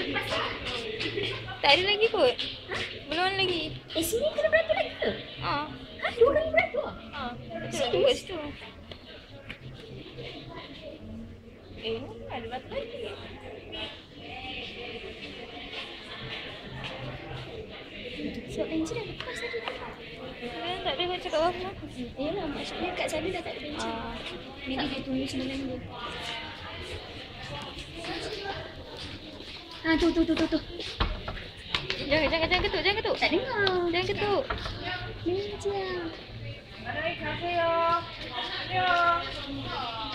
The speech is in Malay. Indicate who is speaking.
Speaker 1: Tak ada lagi kot. Belum lagi.
Speaker 2: Sini kena beratur lagi ke?
Speaker 1: Ha.
Speaker 2: Ha, 2 kali beratur?
Speaker 1: Betul lah kat situ. Ni ada batu lagi.
Speaker 2: Sebab pencen dah lepas tadi.
Speaker 1: Tak ada kau cakap apa.
Speaker 2: Yelah, maksudnya kat sana dah tak ada pencen. Maybe dia tunggu 9 dulu. Ha, tu.
Speaker 1: Jangan ketuk, jangan ketuk.
Speaker 2: Tak dengar.
Speaker 1: Jangan ketuk.
Speaker 2: Meja.
Speaker 1: Ada ikan saya. Ya.